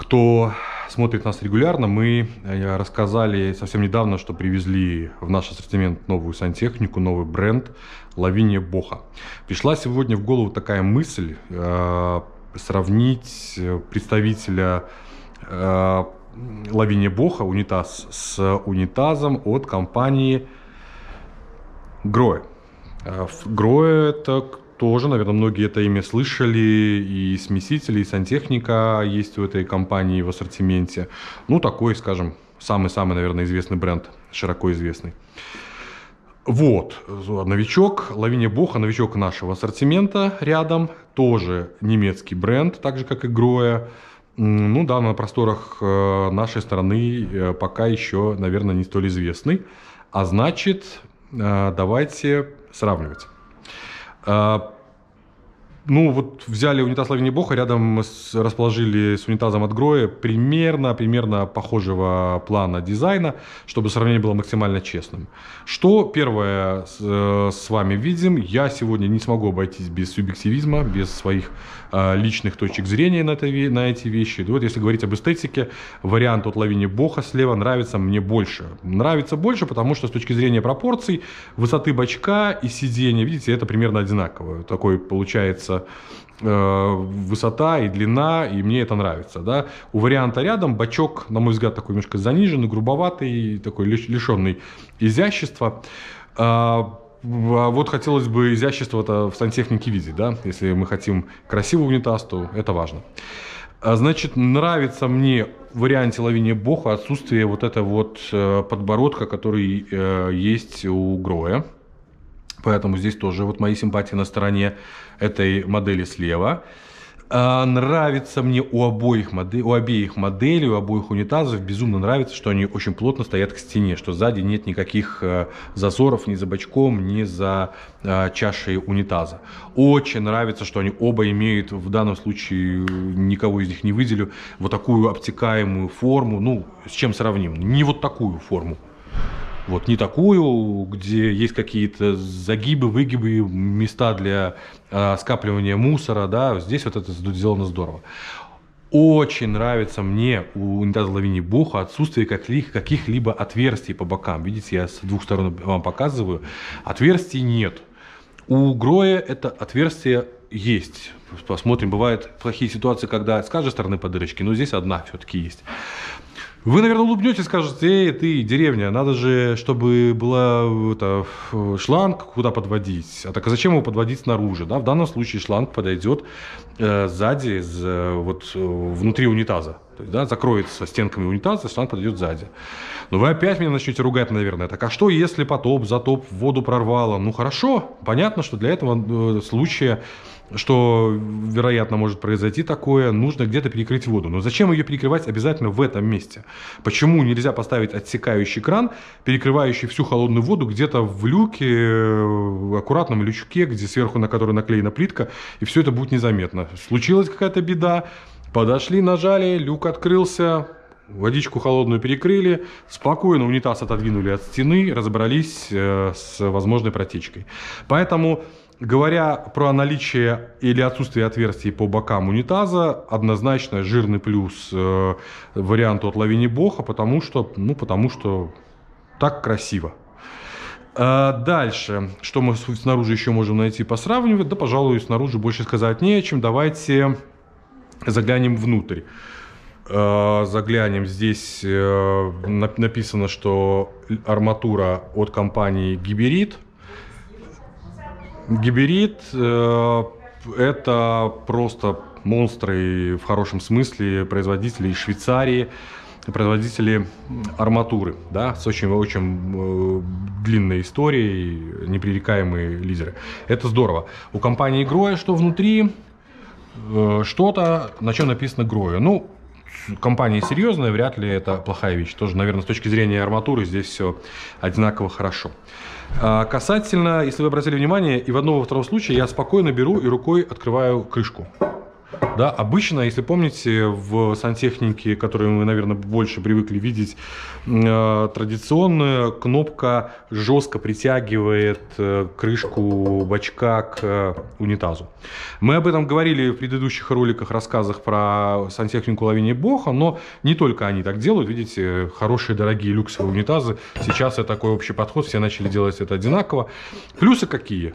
Кто смотрит нас регулярно, мы рассказали совсем недавно, что привезли в наш ассортимент новую сантехнику, новый бренд Lavinia Bocha. Пришла сегодня в голову такая мысль сравнить представителя Lavinia Bocha унитаз с унитазом от компании Grohe. Grohe — это тоже, наверное, многие это имя слышали, и смесители, и сантехника есть у этой компании в ассортименте. Ну, такой, скажем, самый-самый, наверное, известный бренд, широко известный. Вот, новичок, Lavinia Bocha, новичок нашего ассортимента рядом, тоже немецкий бренд, так же, как и Grohe. Ну да, на просторах нашей страны пока еще, наверное, не столь известный. А значит, давайте сравнивать. Ну, вот взяли унитаз Lavinia Bocha, рядом расположили с унитазом от Grohe примерно похожего плана дизайна, чтобы сравнение было максимально честным. Что первое с вами видим? Я сегодня не смогу обойтись без субъективизма, без своих личных точек зрения на эти вещи. Вот если говорить об эстетике, вариант от Lavinia Bocha слева нравится мне больше. Нравится больше, потому что с точки зрения пропорций, высоты бачка и сиденья, видите, это примерно одинаково. Такой получается высота и длина, и мне это нравится. Да? У варианта рядом бачок, на мой взгляд, такой немножко заниженный, грубоватый, такой лишенный изящества. Вот хотелось бы изящества-то в сантехнике видеть, да? Если мы хотим красивый унитаз, то это важно. Значит, нравится мне в варианте Lavinia Bocha отсутствие вот этого вот подбородка, который есть у Grohe. Поэтому здесь тоже вот мои симпатии на стороне этой модели слева. Нравится мне у обеих моделей, у обоих унитазов безумно нравится, что они очень плотно стоят к стене, что сзади нет никаких зазоров ни за бачком, ни за чашей унитаза. Очень нравится, что они оба имеют, в данном случае никого из них не выделю, вот такую обтекаемую форму. Ну, с чем сравним? Не вот такую форму. Вот не такую, где есть какие-то загибы, выгибы, места для скапливания мусора, да, здесь вот это сделано здорово. Очень нравится мне у унитаза Lavinia Bocha отсутствие каких-либо отверстий по бокам. Видите, я с двух сторон вам показываю. Отверстий нет. У Grohe это отверстие есть. Посмотрим, бывают плохие ситуации, когда с каждой стороны по дырочке, но здесь одна все-таки есть. Вы, наверное, улыбнетесь и скажете: эй, ты, деревня, надо же, чтобы была шланг куда подводить. А так а зачем его подводить снаружи? Да? В данном случае шланг подойдет сзади, вот внутри унитаза. То есть, да, закроется стенками унитаза, шланг подойдет сзади. Но вы опять меня начнете ругать, наверное. Так а что, если затоп, воду прорвало? Ну хорошо, понятно, что для этого случая, что, вероятно, может произойти такое, нужно где-то перекрыть воду. Но зачем ее перекрывать обязательно в этом месте? Почему нельзя поставить отсекающий кран, перекрывающий всю холодную воду где-то в люке, аккуратном лючке, где сверху на который наклеена плитка, и все это будет незаметно? Случилась какая-то беда, подошли, нажали, люк открылся, водичку холодную перекрыли, спокойно унитаз отодвинули от стены, разобрались с возможной протечкой. Поэтому, говоря про наличие или отсутствие отверстий по бокам унитаза, однозначно жирный плюс варианту от Lavinia Bocha, потому что так красиво. Дальше, что мы снаружи еще можем найти посравнивать? Да, пожалуй, снаружи больше сказать не о чем. Давайте заглянем внутрь. Заглянем. Здесь написано, что арматура от компании Geberit. Geberit это просто монстры в хорошем смысле, производители из Швейцарии, производители арматуры, да, с очень длинной историей, непререкаемые лидеры. Это здорово. У компании Grohe что внутри? Что-то, на чем написано Grohe. Ну, компания серьезная, вряд ли это плохая вещь. Тоже, наверное, с точки зрения арматуры здесь все одинаково хорошо. Касательно, если вы обратили внимание, и в одном и во втором случае я спокойно беру и рукой открываю крышку. Да, обычно, если помните, в сантехнике, которую мы, наверное, больше привыкли видеть, традиционная кнопка жестко притягивает крышку бачка к унитазу. Мы об этом говорили в предыдущих роликах, рассказах про сантехнику Лавиния Боха, но не только они так делают. Видите, хорошие, дорогие люксовые унитазы. Сейчас это такой общий подход, все начали делать это одинаково. Плюсы какие?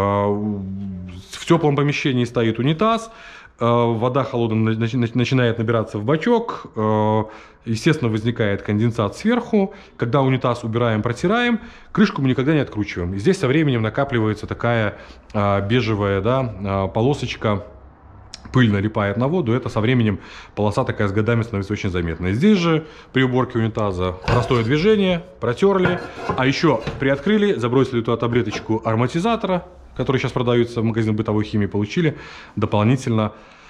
В теплом помещении стоит унитаз, вода холодная начинает набираться в бачок, естественно, возникает конденсат сверху. Когда унитаз убираем, протираем, крышку мы никогда не откручиваем. И здесь со временем накапливается такая бежевая, да, полосочка, пыль налипает на воду, это со временем полоса такая с годами становится очень заметной. Здесь же при уборке унитаза простое движение, протерли, а еще приоткрыли, забросили туда таблеточку ароматизатора, который сейчас продаются в магазине бытовой химии, получили дополнительно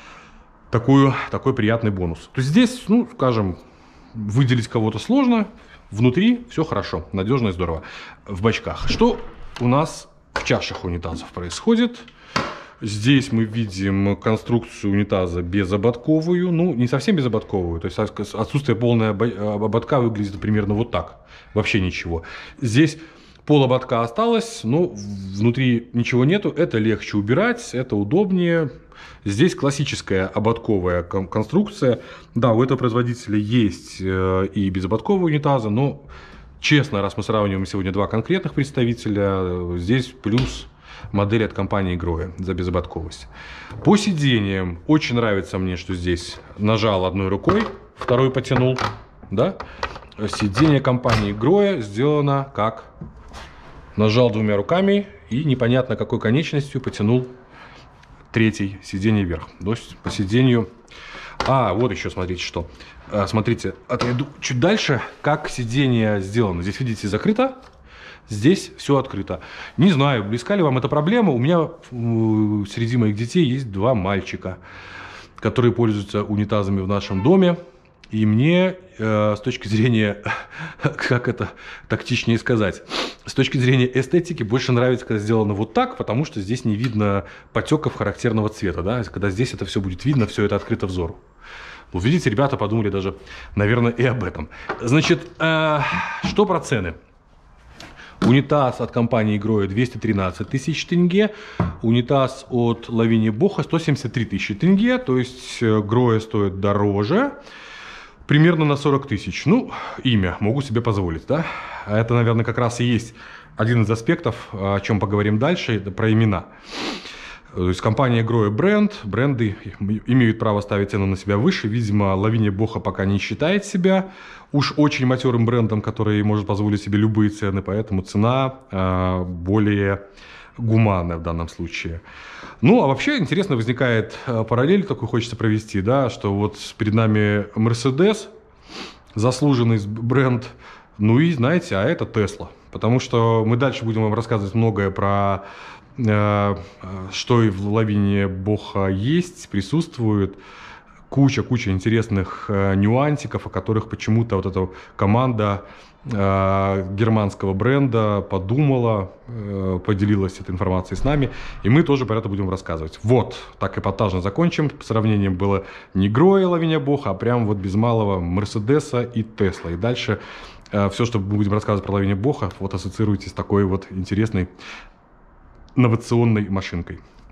такой приятный бонус. То есть здесь, ну, скажем, выделить кого-то сложно, внутри все хорошо, надежно и здорово. В бачках. Что у нас в чашах унитазов происходит? Здесь мы видим конструкцию унитаза безободковую, ну, не совсем безободковую, то есть отсутствие полного ободка выглядит примерно вот так, вообще ничего. Здесь пол ободка осталось, но внутри ничего нету, это легче убирать, это удобнее. Здесь классическая ободковая конструкция, да, у этого производителя есть и безободковые унитазы, но, честно, раз мы сравниваем сегодня два конкретных представителя, здесь плюс модель от компании Grohe за безободковость. По сиденьям очень нравится мне, что здесь нажал одной рукой, второй потянул, да. Сиденье компании Grohe сделано как нажал двумя руками и непонятно какой конечностью потянул третий сиденье вверх. То есть по сиденью... вот еще смотрите что. Смотрите, отойду чуть дальше, как сиденье сделано. Здесь, видите, закрыто. Здесь все открыто. Не знаю, близка ли вам эта проблема. У меня среди моих детей есть два мальчика, которые пользуются унитазами в нашем доме. И мне с точки зрения, как это тактичнее сказать, с точки зрения эстетики больше нравится, когда сделано вот так, потому что здесь не видно потеков характерного цвета. Да? Когда здесь это все будет видно, все это открыто взору. Ну, видите, ребята подумали даже, наверное, и об этом. Значит, что про цены? Унитаз от компании Grohe 213 тысяч тенге, унитаз от Лавиния Боха 173 тысячи тенге, то есть Grohe стоит дороже, примерно на 40 тысяч. Ну, имя могу себе позволить, да? Это, наверное, как раз и есть один из аспектов, о чем поговорим дальше, это про имена. То есть компания Grohe бренды имеют право ставить цену на себя выше. Видимо, Лавиния Боха пока не считает себя уж очень матерым брендом, который может позволить себе любые цены, поэтому цена более гуманная в данном случае. Ну, а вообще интересно возникает параллель, такой хочется провести, да, что вот перед нами Mercedes, заслуженный бренд, ну и, знаете, а это Tesla. Потому что мы дальше будем вам рассказывать многое про что и в Лавиния Боха есть, присутствует. Куча интересных нюансиков, о которых почему-то вот эта команда германского бренда подумала, поделилась этой информацией с нами, и мы тоже про это будем рассказывать. Вот, так эпатажно закончим. Сравнением было не Grohe Лавиния Боха, а прям вот без малого Мерседеса и Тесла. И дальше все, что мы будем рассказывать про Лавиния Боха, вот ассоциируйте с такой вот интересной инновационной машинкой.